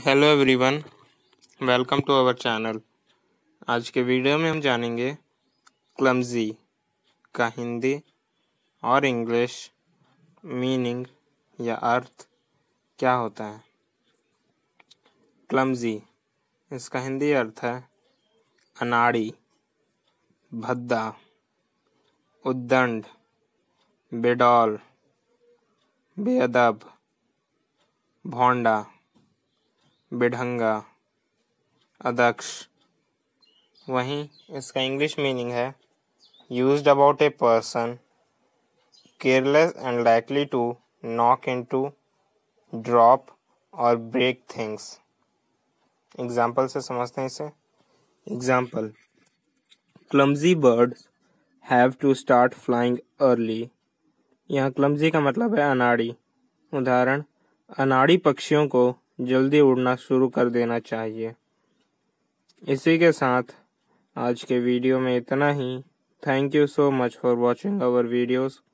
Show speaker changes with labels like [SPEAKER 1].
[SPEAKER 1] Hello everyone, welcome to our channel. आज के video में हम जानेंगे क्लमजी का हिंदी और इंग्लिश मीनिंग या अर्थ क्या होता है। क्लमजी, इसका हिंदी अर्थ है अनाड़ी, भद्दा, उद्दंड, बेडौल, बेअदब, भोंडा, बेढंगा, अदक्ष। वहीं इसका इंग्लिश मीनिंग है used about a person careless and likely to knock into, drop और ब्रेक थिंग्स। एग्जाम्पल से समझते हैं इसे। Example, clumsy birds have to start flying early. यहाँ क्लमजी का मतलब है अनाड़ी। उदाहरण, अनाड़ी पक्षियों को जल्दी उड़ना शुरू कर देना चाहिए। इसी के साथ आज के वीडियो में इतना ही। Thank you so much for watching our videos.